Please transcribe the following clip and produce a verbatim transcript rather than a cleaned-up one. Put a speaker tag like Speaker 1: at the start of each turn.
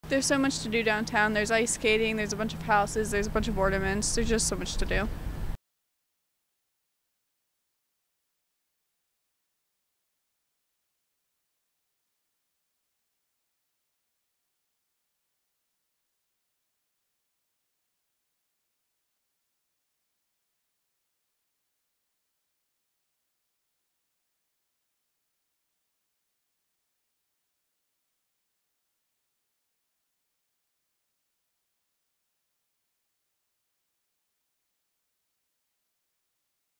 Speaker 1: There's so much to do downtown. There's ice skating, there's a bunch of houses, there's a bunch of ornaments. There's just so much to do.